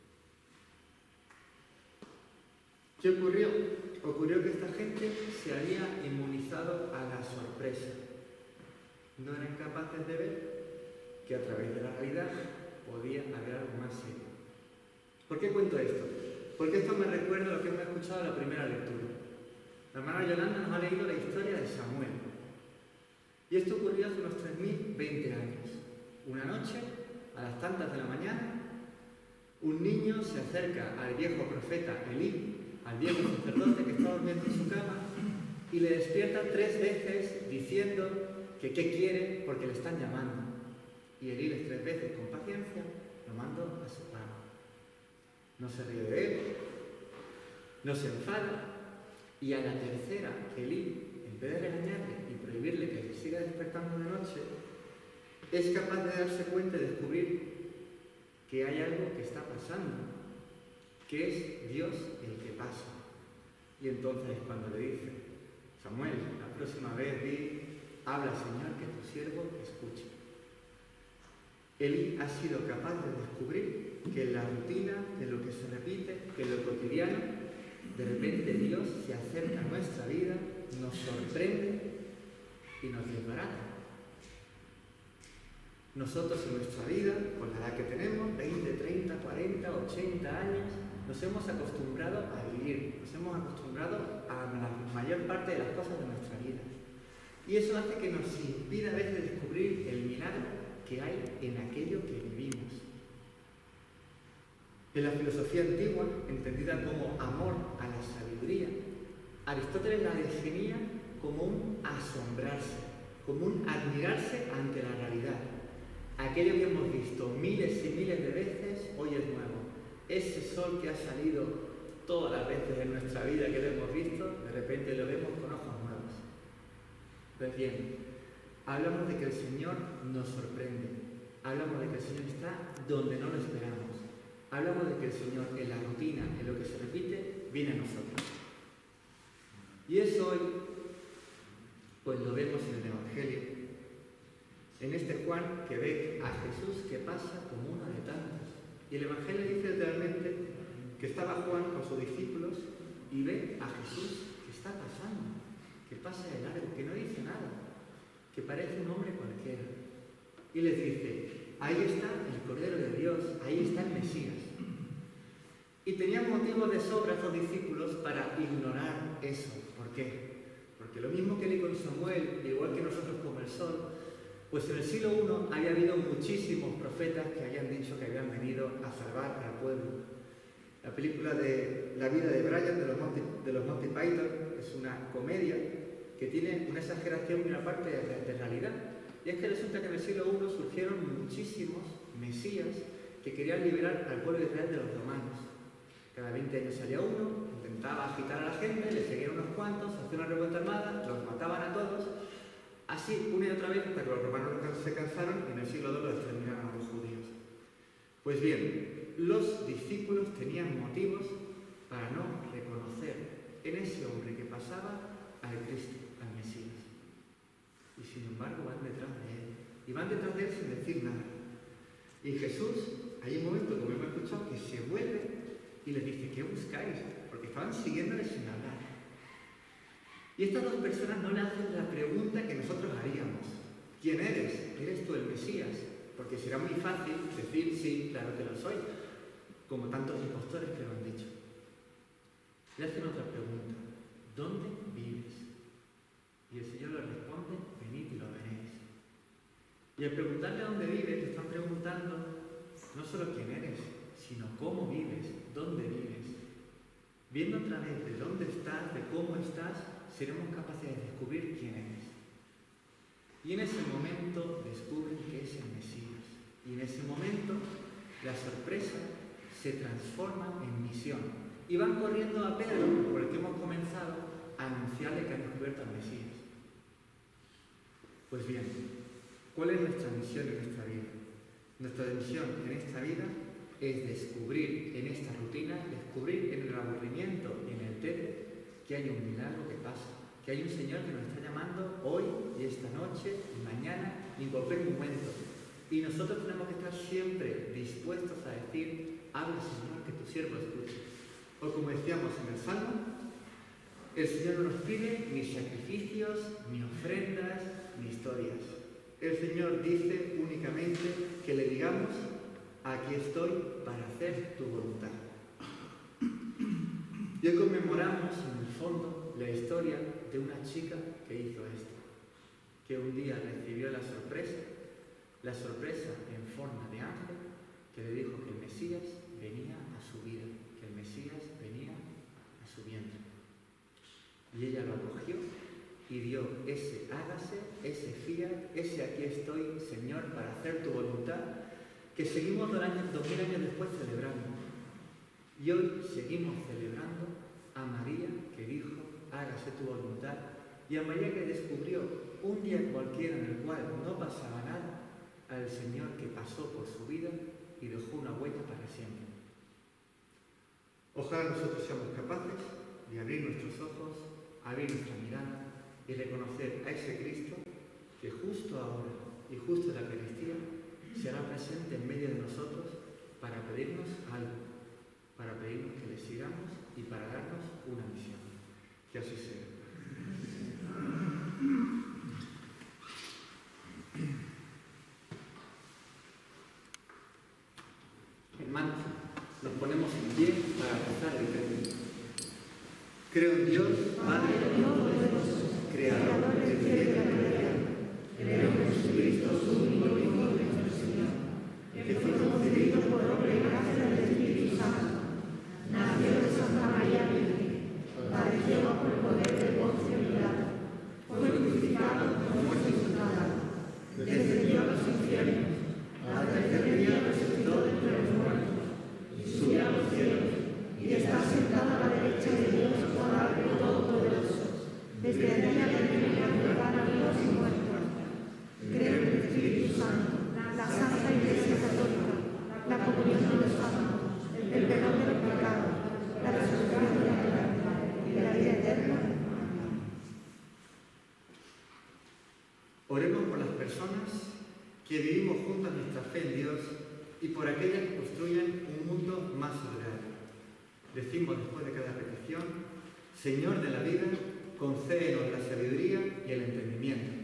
¿Qué ocurrió? Ocurrió que esta gente se había inmunizado a la sorpresa. No eran capaces de ver que a través de la realidad podía haber algo más serio. ¿Por qué cuento esto? Porque esto me recuerda a lo que hemos escuchado en la primera lectura. La hermana Yolanda nos ha leído la historia de Samuel. Y esto ocurrió hace unos 3020 años. Una noche, a las tantas de la mañana, un niño se acerca al viejo profeta Elí, al viejo sacerdote que está durmiendo en su cama, y le despierta 3 veces diciendo que qué quiere porque le están llamando. Y Elí les 3 veces, con paciencia, lo mandó a su cama. No se ríe de él, no se enfada, y a la tercera, Elí, en vez de regañarle y prohibirle que siga despertando de noche, es capaz de darse cuenta y descubrir que hay algo que está pasando, que es Dios el que pasa. Y entonces cuando le dice, Samuel, la próxima vez habla Señor, que tu siervo escuche. Elí ha sido capaz de descubrir que en la rutina, en lo que se repite, que en lo cotidiano, de repente Dios se acerca a nuestra vida, nos sorprende y nos desbarata. Nosotros en nuestra vida, con la edad que tenemos, 20, 30, 40, 80 años, nos hemos acostumbrado a vivir, nos hemos acostumbrado a la mayor parte de las cosas de nuestra vida. Y eso hace que nos impida a veces descubrir el milagro que hay en aquello que vivimos. En la filosofía antigua, entendida como amor a la sabiduría, Aristóteles la definía como un asombrarse, como un admirarse ante la realidad. Aquello que hemos visto miles y miles de veces, hoy es nuevo. Ese sol que ha salido todas las veces en nuestra vida que lo hemos visto, de repente lo vemos con ojos nuevos. Pues bien, hablamos de que el Señor nos sorprende, hablamos de que el Señor está donde no lo esperamos, hablamos de que el Señor en la rutina, en lo que se repite, viene a nosotros. Y eso hoy, pues lo vemos en el Evangelio, en este Juan que ve a Jesús que pasa como uno de tantos. Y el Evangelio dice literalmente que estaba Juan con sus discípulos y ve a Jesús que está pasando, que pasa de largo, que no dice nada, que parece un hombre cualquiera. Y les dice, ahí está el Cordero de Dios, ahí está el Mesías. Y tenían motivo de sobra estos discípulos para ignorar eso. ¿Por qué? Porque lo mismo que él con Samuel, igual que nosotros con el sol, pues en el siglo I había habido muchísimos profetas que habían dicho que habían venido a salvar al pueblo. La película de La vida de Brian de los Monty Python es una comedia que tiene una exageración y una parte de realidad. Y es que resulta que en el siglo I surgieron muchísimos mesías que querían liberar al pueblo de Israel de los romanos. Cada 20 años salía uno, intentaba agitar a la gente, le seguían unos cuantos, hacían una revuelta armada, los mataban a todos. Así, una y otra vez, hasta que los romanos se cansaron y en el siglo II los exterminaron a los judíos. Pues bien, los discípulos tenían motivos para no reconocer en ese hombre que pasaba al Cristo, al Mesías. Y sin embargo van detrás de él. Y van detrás de él sin decir nada. Y Jesús, hay un momento, como hemos escuchado, que se vuelve y les dice, ¿qué buscáis? Porque estaban siguiéndole sin hablar. Y estas dos personas no le hacen la pregunta que nosotros haríamos. ¿Quién eres? ¿Eres tú el Mesías? Porque será muy fácil decir, sí, claro que lo soy, como tantos impostores que lo han dicho. Le hacen otra pregunta, ¿dónde vives? Y el Señor le responde, venid y lo veréis. Y al preguntarle dónde vives, le están preguntando no solo quién eres, sino cómo vives, dónde vives. Viendo a través de dónde estás, de cómo estás, seremos capaces de descubrir quién eres. Y en ese momento descubren que es el Mesías. Y en ese momento la sorpresa se transforma en misión. Y van corriendo a Pedro, por el que hemos comenzado, a anunciarle que han descubierto al Mesías. Pues bien, ¿cuál es nuestra misión en esta vida? Nuestra misión en esta vida es descubrir en esta rutina, descubrir en el aburrimiento y en el té que hay un milagro que pasa, que hay un Señor que nos está llamando hoy y esta noche y mañana y en cualquier momento. Y nosotros tenemos que estar siempre dispuestos a decir, habla Señor, que tu siervo escuche. O como decíamos en el Salmo, el Señor no nos pide ni sacrificios, ni ofrendas, ni historias. El Señor dice únicamente que le digamos, aquí estoy para hacer tu voluntad. Y hoy conmemoramos en el fondo la historia de una chica que hizo esto, que un día recibió la sorpresa en forma de ángel, que le dijo que el Mesías venía a su vida, que el Mesías venía a su vientre. Y ella lo acogió y dio ese hágase, ese fiat, ese aquí estoy, Señor, para hacer tu voluntad, que seguimos 2000 años después celebrando. Y hoy seguimos celebrando a María que dijo, hágase tu voluntad, y a María que descubrió un día cualquiera en el cual no pasaba nada, al Señor que pasó por su vida y dejó una huella para siempre. Ojalá nosotros seamos capaces de abrir nuestros ojos, abrir nuestra mirada y reconocer a ese Cristo que justo ahora y justo en la Eucaristía se hará presente en medio de nosotros para pedirnos algo, para pedirnos que le sigamos y para darnos una misión. Que así sea. Hermanos, nos ponemos en pie para rezar el credo. Creo en Dios, Padre Todopoderoso, Creador del cielo y de la tierra. Creo en Jesucristo, su único Hijo, nuestro Señor, que fue concebido por obra y gracia del Espíritu Santo. Nació de Santa María Virgen, padeció por el poder del Poncio Pilato, fue crucificado, muerto y sepultado, descendió a los infiernos, al tercer día resucitó de entre los muertos, subió a los cielos y está sentado a la derecha de Dios Padre Todopoderoso. Desde allí ha de venir a juzgar a vivos y muertos. Creo en el Espíritu Santo, la Santa Iglesia Católica, la comunión de los santos, el perdón de los pecados, la resurrección de la vida y la vida eterna. Oremos por las personas que vivimos juntas nuestra fe en Dios y por aquellas que construyen un mundo más solidario. Decimos después de cada petición, Señor de la vida, concédenos la sabiduría y el entendimiento.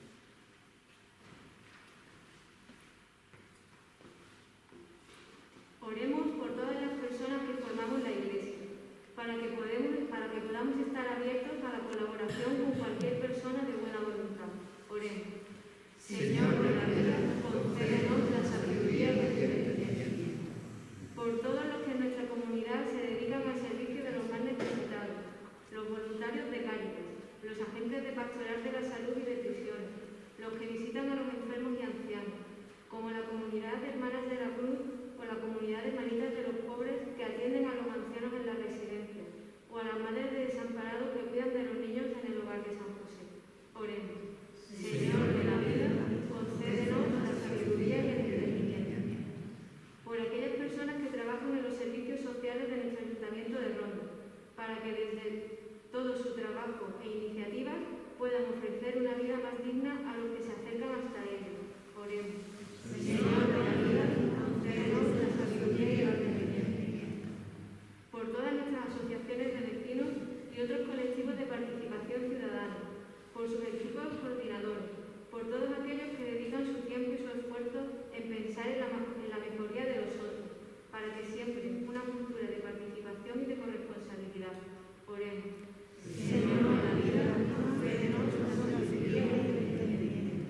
Oremos por todas las personas que formamos la Iglesia, para que podamos estar abiertos a la colaboración con cualquier persona de buena voluntad. Oremos. Señor de la vida, concédenos la sabiduría y el entendimiento. Por todos los que en nuestra comunidad se dedican al servicio de los más necesitados, los voluntarios de Cáritas, los agentes de pastoral de la salud y de prisiones, los que visitan a los enfermos y ancianos, como la comunidad de Hermanas de la Cruz o la comunidad de Hermanitas de los Pobres que atienden a los ancianos en las residencias, o a las madres de desamparados que cuidan de los niños en el hogar de San José. Oremos. Señor de la vida, concédenos la sabiduría y el entendimiento. Por aquellas personas que trabajan en los servicios sociales de nuestro Ayuntamiento de Ronda, para que desde todo su trabajo e iniciativas puedan ofrecer Oremos. Señor, la vida, concédenos la sabiduría y el entendimiento.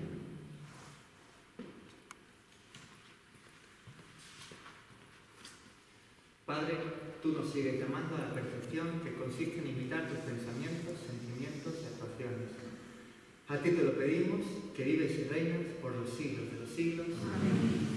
Padre, tú nos sigues llamando a la perfección que consiste en imitar tus pensamientos, sentimientos y actuaciones. A ti te lo pedimos, que vives y reinas por los siglos de los siglos. Amén.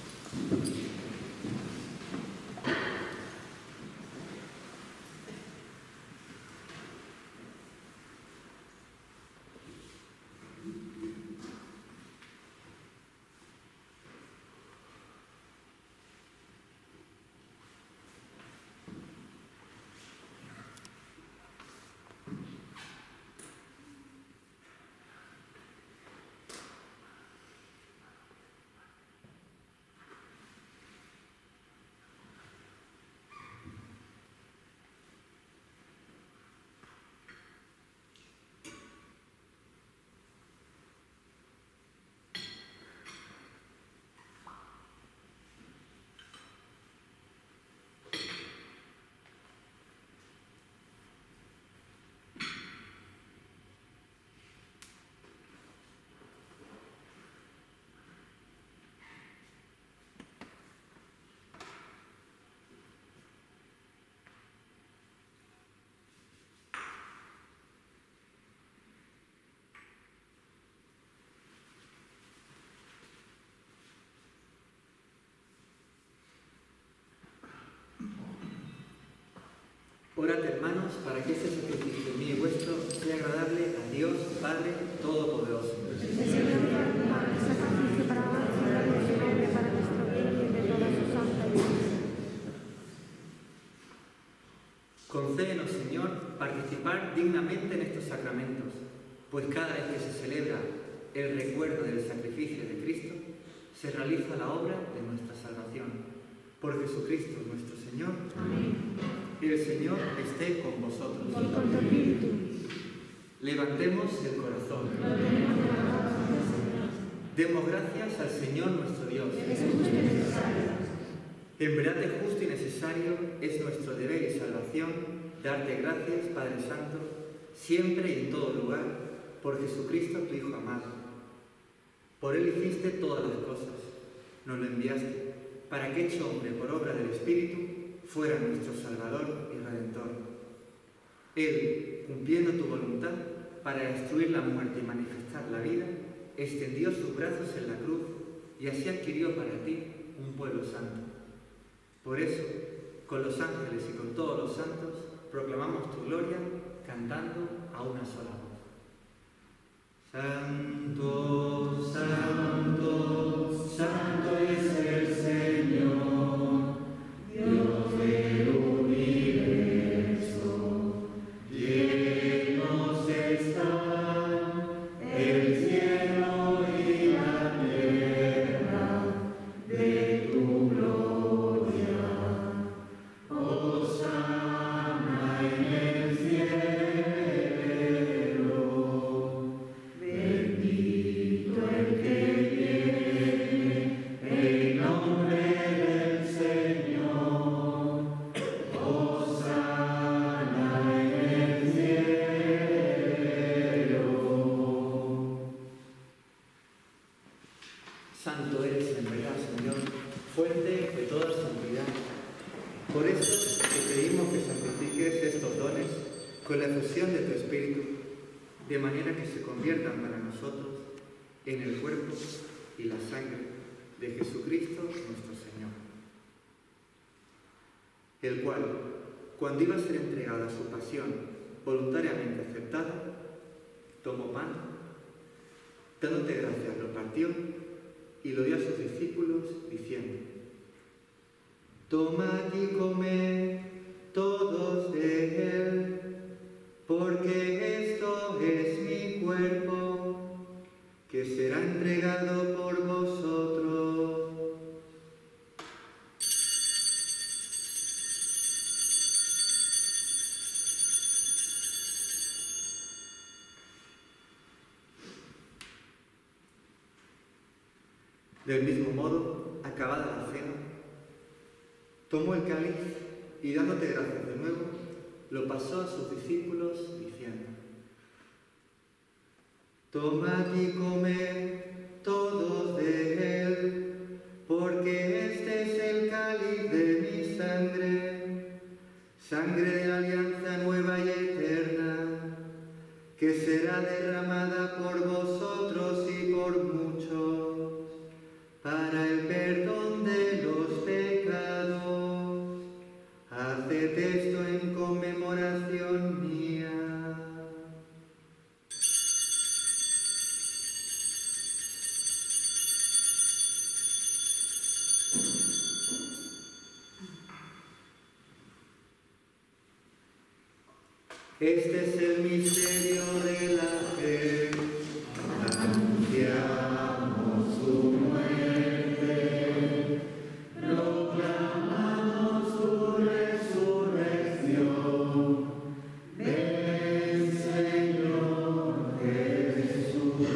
Orad, hermanos, para que este sacrificio mío y vuestro sea agradable a Dios, Padre Todopoderoso. El Señor guarde este sacrificio para glorificar su nombre, para nuestro bien y el de toda su santa iglesia. Concédenos, Señor, participar dignamente en estos sacramentos, pues cada vez que se celebra el recuerdo del sacrificio de Cristo, se realiza la obra de nuestra salvación. Por Jesucristo nuestro Señor. Amén. El Señor esté con vosotros. Y con tu espíritu. Levantemos el corazón. Demos gracias al Señor nuestro Dios. Es justo y necesario. En verdad es justo y necesario, es nuestro deber y salvación, darte gracias, Padre Santo, siempre y en todo lugar, por Jesucristo, tu Hijo amado. Por Él hiciste todas las cosas, nos lo enviaste, para que hecho hombre por obra del Espíritu, fuera nuestro Salvador y Redentor. Él, cumpliendo tu voluntad, para destruir la muerte y manifestar la vida, extendió sus brazos en la cruz y así adquirió para ti un pueblo santo. Por eso, con los ángeles y con todos los santos, proclamamos tu gloria, cantando a una sola voz. Santo, santo, santo es el Señor, Dios del universo. Llenos están el cielo y la tierra de tu gloria. Hosana en el cielo. Bendito el que viene en nombre del Señor. Hosana en el cielo. Santo eres en verdad, Señor, fuente de toda santidad. Por eso te pedimos que santifiques estos dones con la efusión de tu Espíritu, de manera que se conviertan para nosotros en el cuerpo y la sangre de Jesucristo nuestro Señor, el cual, cuando iba a ser entregado a su pasión voluntariamente aceptada, tomó pan, dándote gracias, lo partió y lo dio a sus discípulos, diciendo: tomad y comed todos de él, porque esto es mi cuerpo, que será entregado por vosotros. Del mismo modo, acabada la cena, tomó el cáliz y dándote gracias de nuevo, lo pasó a sus discípulos diciendo: Tomad y comed todos de él, porque este es el cáliz de mi sangre, sangre de la alianza nueva y eterna, que será derramada por vosotros y por muchos, para el perdón de los pecados. Haced esto en conmemoración mía. Este es el misterio de la fe. Anunciamos su muerte, proclamamos su resurrección. Ven, Señor Jesús.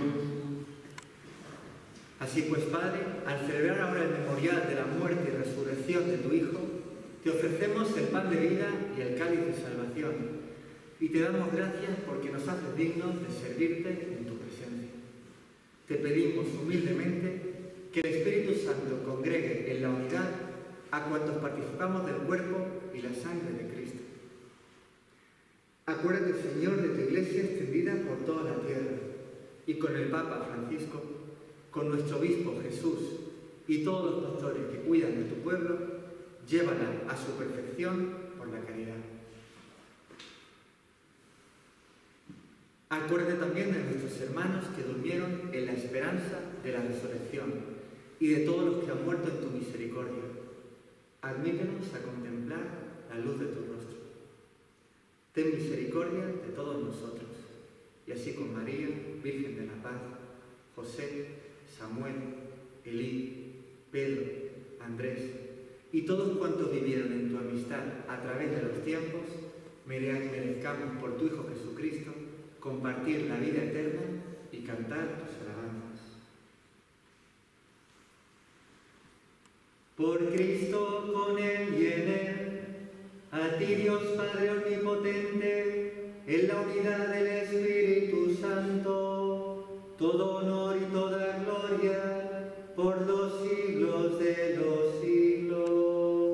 Así pues, Padre, al celebrar ahora el memorial de la muerte y resurrección de tu Hijo, te ofrecemos el pan de vida y el cáliz de salvación. Y te damos gracias porque nos haces dignos de servirte en tu presencia. Te pedimos humildemente que el Espíritu Santo congregue en la unidad a cuantos participamos del cuerpo y la sangre de Cristo. Acuérdate, Señor, de tu Iglesia extendida por toda la tierra, y con el Papa Francisco, con nuestro Obispo Jesús y todos los pastores que cuidan de tu pueblo, llévala a su perfección por la caridad. Acuérdate también de nuestros hermanos que durmieron en la esperanza de la resurrección y de todos los que han muerto en tu misericordia. Admítenos a contemplar la luz de tu rostro. Ten misericordia de todos nosotros, y así con María, Virgen de la Paz, José, Samuel, Elí, Pedro, Andrés y todos cuantos vivieron en tu amistad a través de los tiempos, merezcamos por tu Hijo Jesucristo compartir la vida eterna y cantar tus alabanzas. Por Cristo, con Él y en Él, a ti Dios Padre Omnipotente, en la unidad del Espíritu Santo, todo honor y toda gloria, por los siglos de los siglos.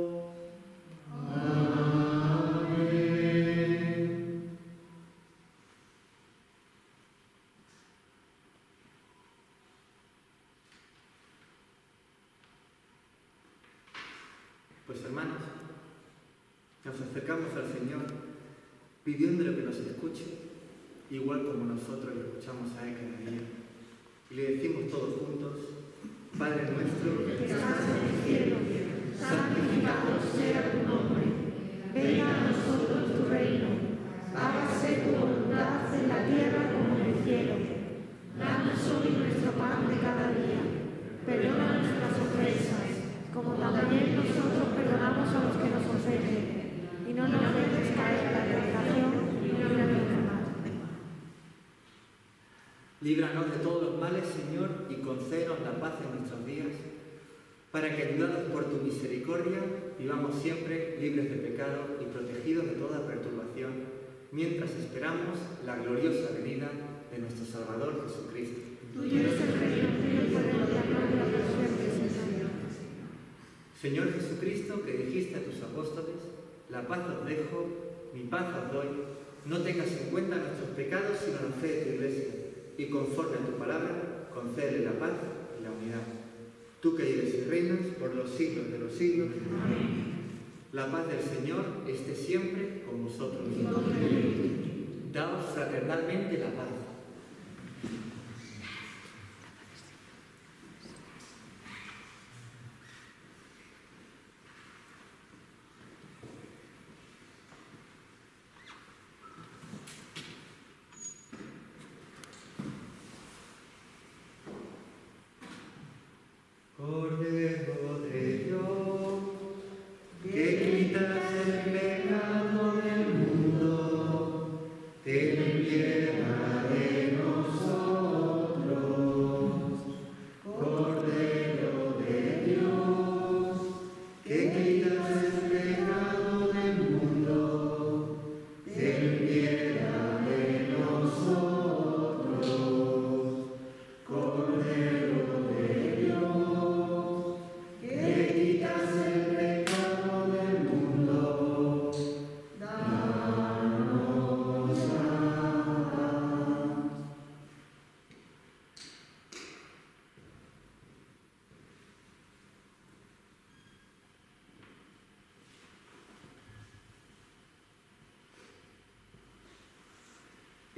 Pues hermanos, nos acercamos al Señor pidiéndole que nos escuche, igual como nosotros le escuchamos a Él cada día. Y le decimos todos juntos: Padre nuestro que estás en el cielo, santificado sea tu nombre. Venga a nosotros tu reino. Hágase tu voluntad en la tierra como en el cielo. Danos hoy nuestro pan de cada día. Perdona nuestras ofensas, como también nosotros perdonamos a los que nos ofenden, y no nos dejes caer en la tentación, y líbranos del mal. Líbranos de todos los males, Señor, y concédenos la paz en nuestros días, para que, ayudados por tu misericordia, vivamos siempre libres de pecado y protegidos de toda perturbación, mientras esperamos la gloriosa venida de nuestro Salvador Jesucristo. Tuyo es el reino, tuyo el poder y la gloria por siempre, Señor. Señor Jesucristo, que dijiste a tus apóstoles: la paz os dejo, mi paz os doy, no tengas en cuenta nuestros pecados, sino la fe de tu Iglesia, y conforme a tu palabra, concédele la paz y la unidad. Tú que vives y reinas por los siglos de los siglos. Amén. La paz del Señor esté siempre con vosotros. Daos fraternalmente la paz. Cordero de Dios, que quitas el pecado del mundo, ten piedad de nosotros. Cordero de Dios, que quitas el pecado del mundo,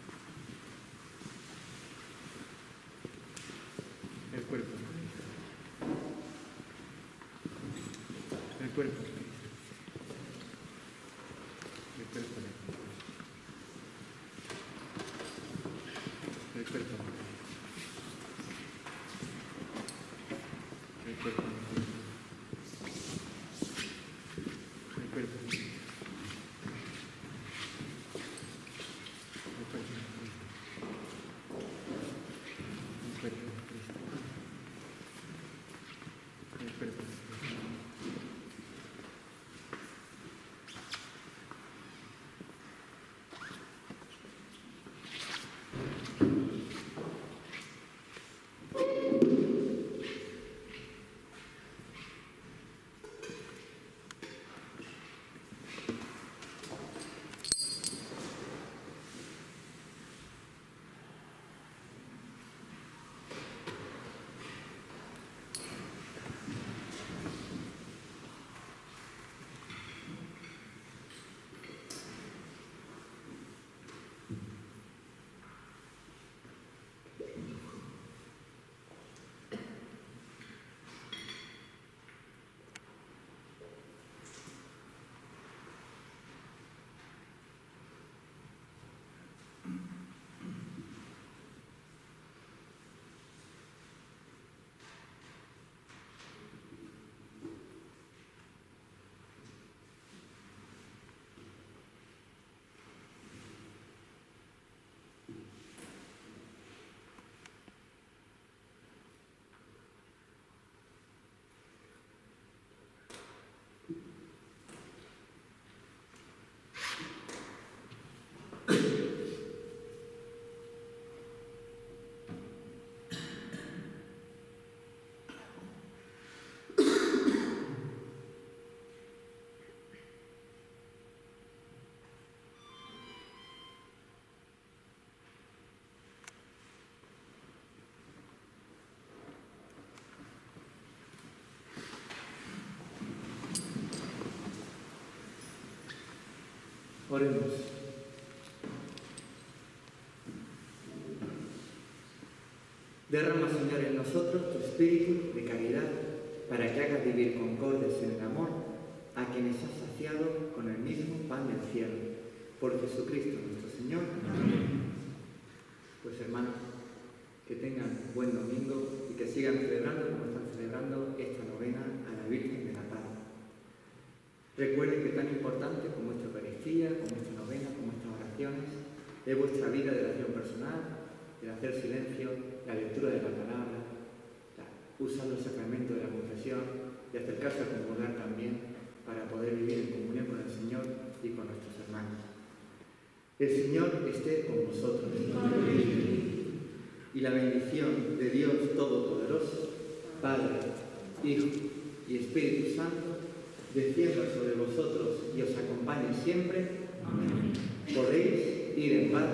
El cuerpo. El cuerpo. El cuerpo. El cuerpo. El cuerpo. El cuerpo. Oremos. Derrama, Señor, en nosotros tu espíritu de caridad, para que hagas vivir concordes en el amor a quienes has saciado con el mismo pan del cielo. Por Jesucristo nuestro Señor. Amén. Pues hermanos, que tengan buen domingo y que sigan celebrando como están celebrando esta novena a la Virgen de la Paz. Recuerden que tan importante como esta Eucaristía, como esta novena, como estas oraciones, Es vuestra vida de oración personal, el hacer silencio, la lectura de la palabra, usar los sacramentos de la confesión y acercarse a comulgar también para poder vivir en comunión con el Señor y con nuestros hermanos. El Señor esté con vosotros. Y la bendición de Dios Todopoderoso, Padre, Hijo y Espíritu Santo, descienda sobre vosotros y os acompañe siempre. Amén. Podéis ir en paz.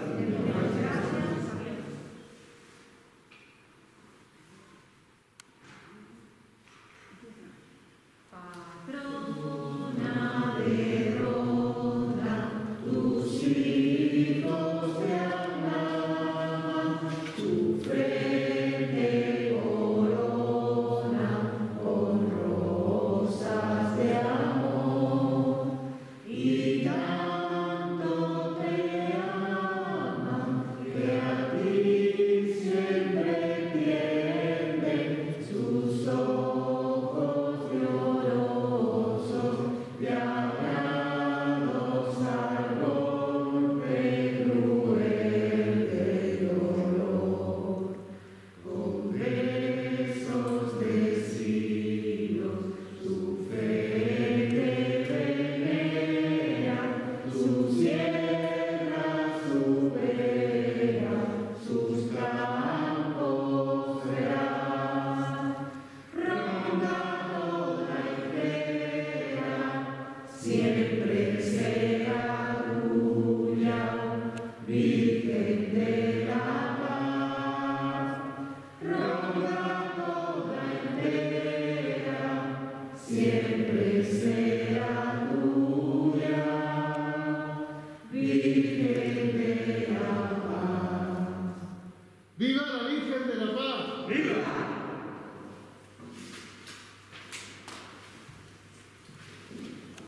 Patrona de Ronda, tus hijos te aman, tu frente corona con rosas de amor, y tanto te aman que a ti siempre tienden sus ojos llorosos de agrados al golpe cruel del dolor. Con besos de siglos su frente venera, su sierra, su vera, sus campos verás. Ronda toda entera, siempre sea tuya, Virgen de la Paz. Ronda toda entera, siempre sea tuya, Virgen de la Paz. ¡Viva la Virgen de la Paz! ¡Viva!